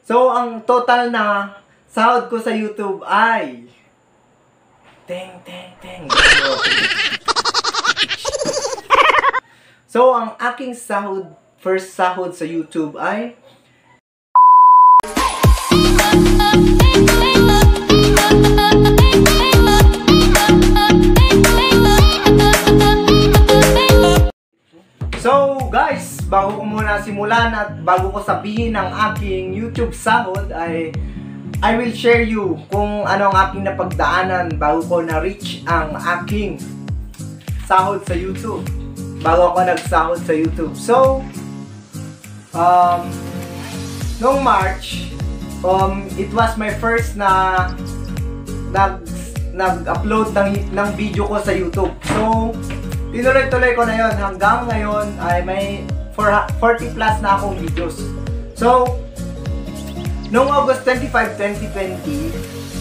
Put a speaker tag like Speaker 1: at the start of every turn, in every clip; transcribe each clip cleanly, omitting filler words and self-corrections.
Speaker 1: So, ang total na sahod ko sa YouTube ay So, ang aking sahod, first sahod sa YouTube ay So guys, bago ko muna simulan at bago ko sabihin ang aking YouTube sahod ay I will share you kung ano ang aking napagdaanan bago ko na-reach ang aking sahod sa YouTube. Bago ako nagsahod sa YouTube. So, noong March, it was my first na nag-upload ng video ko sa YouTube. So, tinuloy-tuloy ko na yon hanggang ngayon ay may 40 plus na akong videos. So, noong August 25, 2020,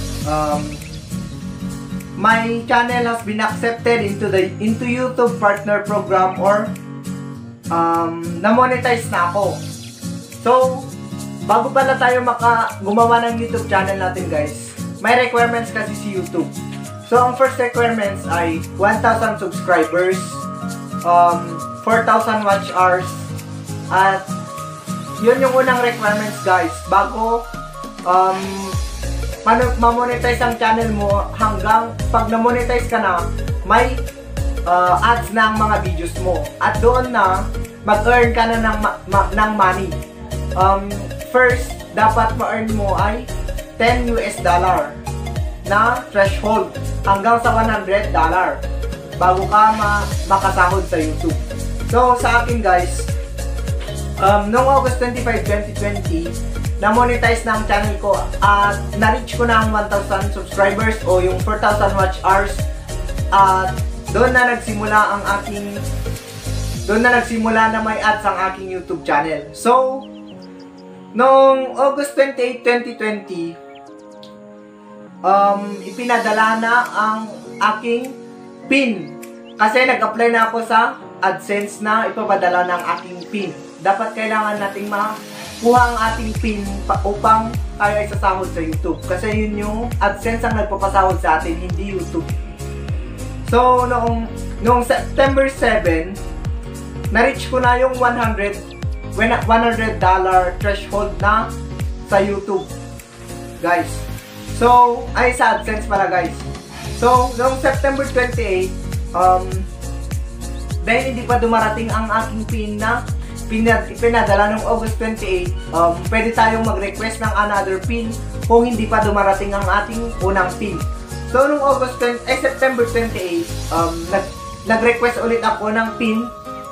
Speaker 1: my channel has been accepted into YouTube Partner Program or na-monetize na ako. So, bago pala tayo gumawa ng YouTube channel natin guys, may requirements kasi si YouTube. So, ang first requirements ay 1,000 subscribers, 4,000 watch hours, at yun yung unang requirements guys. Bago ma-monetize ang channel mo, hanggang pag na-monetize ka na, may ads na ang mga videos mo. At doon na, mag-earn ka na ng money. First, dapat ma-earn mo ay $10 na threshold hanggang sa $100 bago ka makasahod sa YouTube. So, sa akin guys, noong August 25, 2020, na-monetize na ang channel ko at na-reach ko na ang 1,000 subscribers o yung 4,000 watch hours at doon na nagsimula na may ads ang aking YouTube channel. So, noong August 28, 2020, ipinadala na ang aking PIN kasi nag-apply na ako sa AdSense na ipapadala ng aking PIN. Dapat kailangan nating makuha ang ating PIN upang tayo ay sasahod sa YouTube kasi yun yung AdSense ang nagpapasahod sa atin, hindi YouTube. So noong September 7, na-reach ko na yung $100 threshold na sa YouTube guys. So, ay sa AdSense pala guys. So, noong September 28, dahil hindi pa dumarating ang aking PIN na pinadala noong August 28, pwede tayong mag-request ng another PIN kung hindi pa dumarating ang ating unang PIN. So, noong September 28, nag-request ulit ako ng PIN.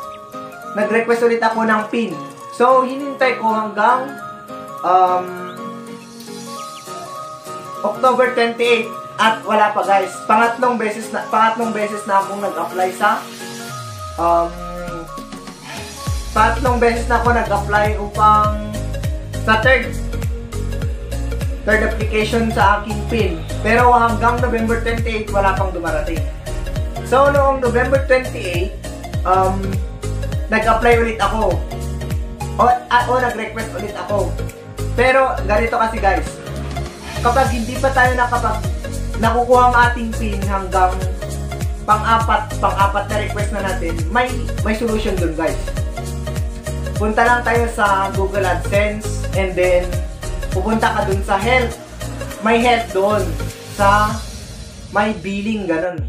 Speaker 1: So, hinintay ko hanggang October 28 at wala pa guys. Pangatlong beses na akong nag-apply sa upang sa third application sa aking PIN. Pero hanggang November 28 wala pang dumarating. So noong November 28 nag-apply ulit ako. Nag-request ulit ako. Pero ganito kasi guys, kapag hindi pa tayo nakukuha ang ating PIN hanggang pang-apat na request na natin, may solution dun guys. Punta lang tayo sa Google AdSense and then pupunta ka dun sa help. May help doon sa may billing ganun.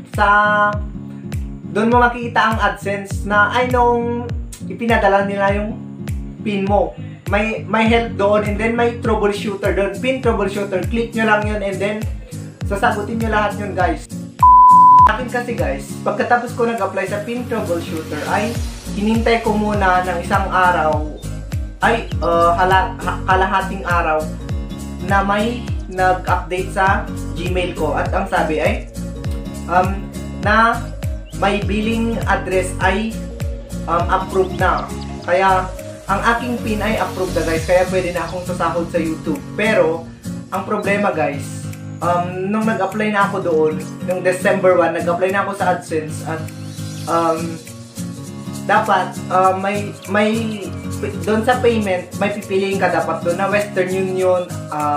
Speaker 1: Doon mo makikita ang AdSense na ay nung ipinadala nila yung PIN mo. May help doon and then may troubleshooter doon. PIN troubleshooter. Click nyo lang yun and then sasagutin nyo lahat yun guys. Akin kasi guys, pagkatapos ko nag-apply sa PIN troubleshooter ay hinintay ko muna ng isang araw ay kalahating araw na may nag-update sa Gmail ko at ang sabi ay na may billing address ay approved na. Kaya ang aking PIN ay approved na guys, kaya pwede na akong sasahod sa YouTube. Pero ang problema guys, nung nag-apply na ako doon, nung December 1, nag-apply na ako sa AdSense at dapat may doon sa payment, may pipiliin ka dapat doon na Western Union,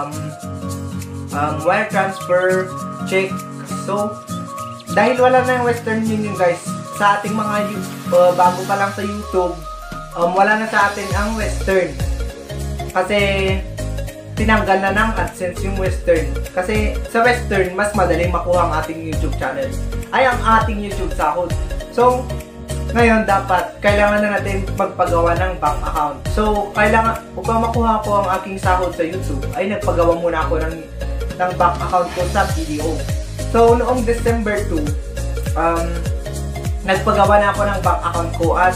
Speaker 1: wire transfer, check. So, dahil wala na yung Western Union guys, sa ating mga bago pa lang sa YouTube, wala na sa atin ang Western. Kasi, tinanggal na ng AdSense yung Western. Kasi, sa Western, mas madaling makuha ang ating YouTube channel. Ay, ang ating YouTube sahod. So, ngayon, kailangan na natin magpagawa ng bank account. So, upang makuha ko ang aking sahod sa YouTube, ay nagpagawa muna ako ng bank account ko sa BDO. So, noong December 2, nagpagawa na ako ng bank account ko at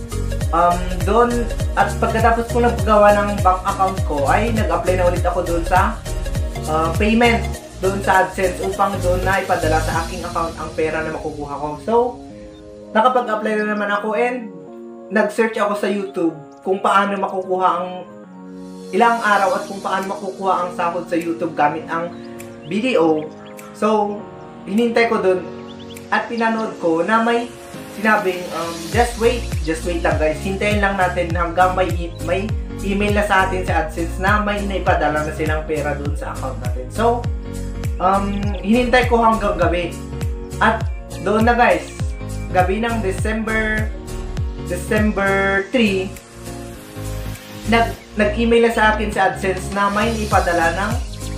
Speaker 1: pagkatapos ko nagpagawa ng bank account ko, ay nag-apply na ulit ako doon sa payment, doon sa AdSense upang doon na ipadala sa aking account ang pera na makukuha ko. So, nakapag-apply na naman ako and nag-search ako sa YouTube kung paano makukuha ang ilang araw at kung paano makukuha ang sahod sa YouTube gamit ang BDO. So, hinintay ko dun at pinanood ko na may sinabing, just wait lang guys. Hintayin lang natin hanggang may email na sa atin sa AdSense na may naipadala na silang pera dun sa account natin. So, hinintay ko hanggang gabi. At doon na guys, gabi ng December 3, nag-email na sa akin sa AdSense na may ipadala ng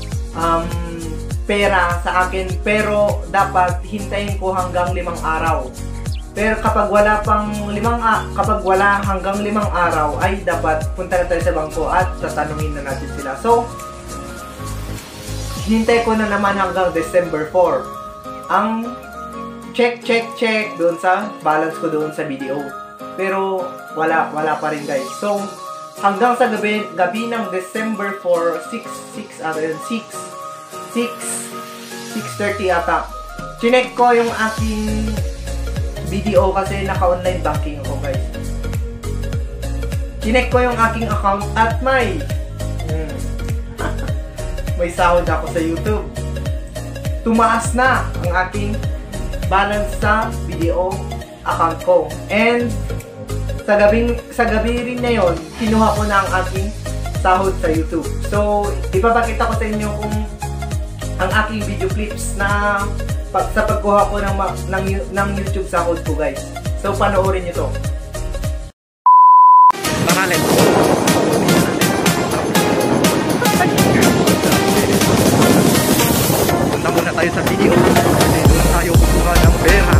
Speaker 1: pera sa akin, pero dapat hintayin ko hanggang 5 araw. Pero kapag wala hanggang 5 araw, ay dapat punta na tayo sa bangko at tatanungin na natin sila. So, hinintay ko na naman hanggang December 4. Ang check doon sa balance ko doon sa BDO. Pero wala pa rin guys. So, hanggang sa gabi ng December 4, 6:30 ata. Chinek ko yung aking BDO kasi naka-online banking ako guys. Chinek ko yung aking account at may sahod ako sa YouTube. Tumaas na ang aking balance sa BDO account ko. And sa gabi rin na yon, kinuha ko na ang aking sahod sa YouTube. So, ipapakita ko sa inyo kung ang aking video clips na sa pagkuha ko ng YouTube sahod ko guys. So, panoorin nyo to. Pangalan. Punta muna tayo sa video. Kasi doon tayo kukuha ng pera.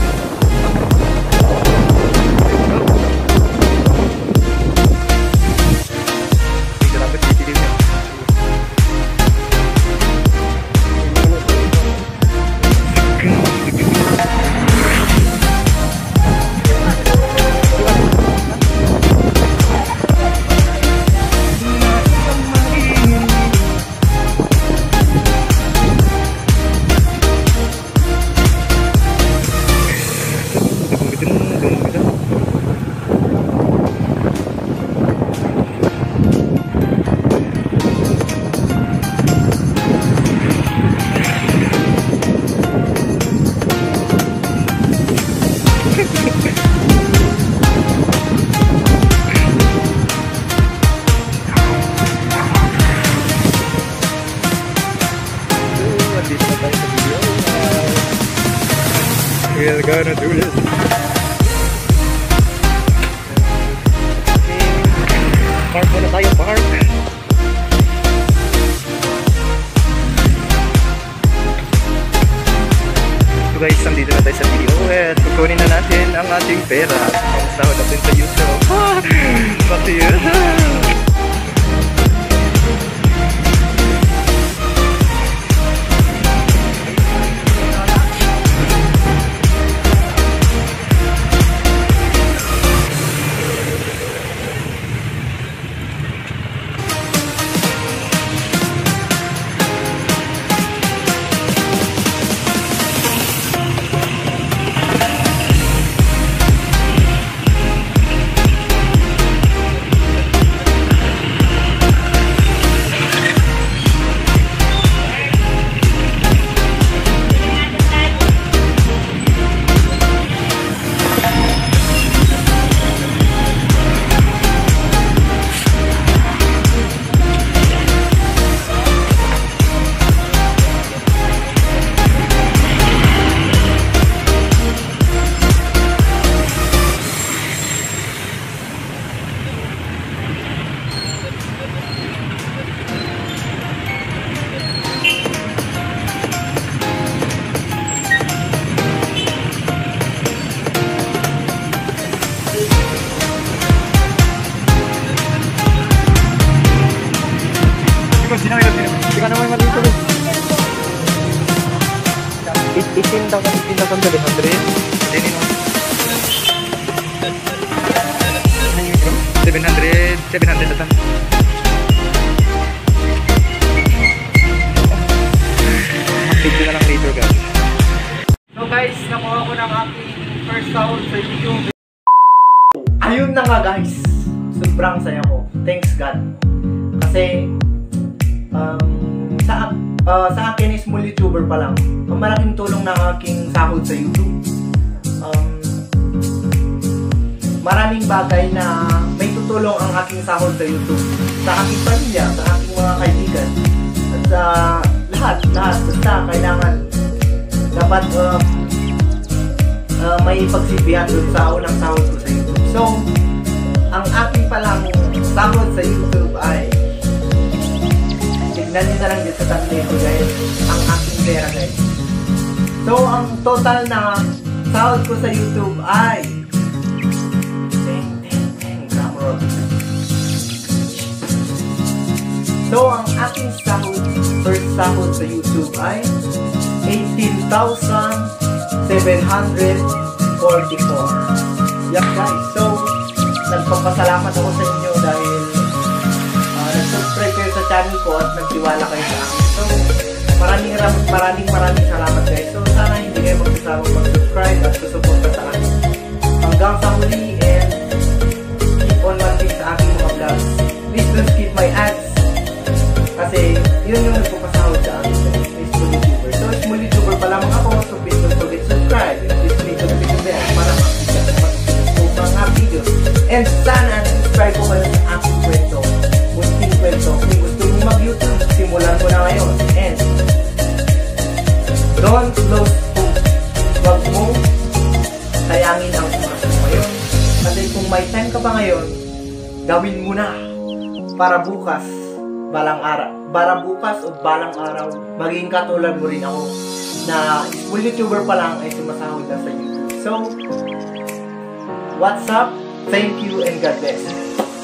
Speaker 1: We're gonna do this. Park muna tayo, park. So guys, nandito na tayo sa video at kukunin na natin ang ating pera. Ang sahod natin sa YouTube. Back to you.
Speaker 2: Sino? Hindi ka naman malito. 18,700. Hindi no. 700 na. Active na lang later guys.
Speaker 1: So guys, nakuha ko ng aking first sahod sa YouTube. Ayun na nga guys, sobrang saya ko. Thanks God. Kasi sa akin is small YouTuber pa lang. Ang malaking tulong ng aking sahod sa YouTube. Maraming bagay na may tutulong ang aking sahod sa YouTube. Sa aking pamilya, sa aking mga kaibigan, at sa lahat. Basta kailangan dapat may pagsibihan dun sa unang sahod ko sa YouTube. So, ang aking palang sahod sa YouTube ay tignan nyo na lang dito sa thumbnail ko guys, ang aking pera guys. So, ang total na sahod ko sa YouTube ay So, ang aking first sahod sa YouTube ay 18,744. Yup guys. So, nagpapasalamat ako sa inyo dahil nag-subscribe kayo sa channel ko at nagtiwala kayo sa akin. So, maraming salamat guys. So, sana hindi kayo magsasawang mag-subscribe at susuporta sa akin. Hanggang sa huli and keep on watching sa aking mga vlogs. Please don't skip my ads. Kasi yun yung nagpapasahod sa akin sa small YouTuber. So, small YouTuber pa lamang ako. So, please don't forget to subscribe. And please click on the video bell para makikita sa mga videos. And sana subscribe ko kayo sa aking kwento. Munting kwento. Kung gusto mo mag-YouTube, simulan ko na ngayon. And don't lose hope. Huwag mong sayangin ang oras mo ngayon. Kasi kung may time ka pa ngayon, gawin mo na para bukas balang araw maging katulad mo rin ako na small YouTuber pa lang ay sumasahod na sa YouTube. So, what's up? Thank you and God bless.